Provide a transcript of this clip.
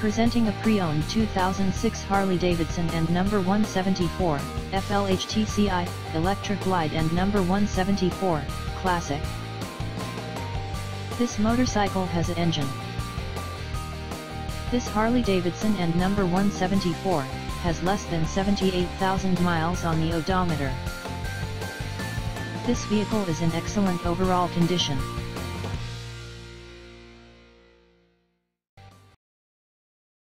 Presenting a pre-owned 2006 Harley-Davidson and number 174, FLHTCI, Electra Glide and number 174, Classic. This motorcycle has an engine. This Harley-Davidson and number 174, has less than 78,000 miles on the odometer. This vehicle is in excellent overall condition.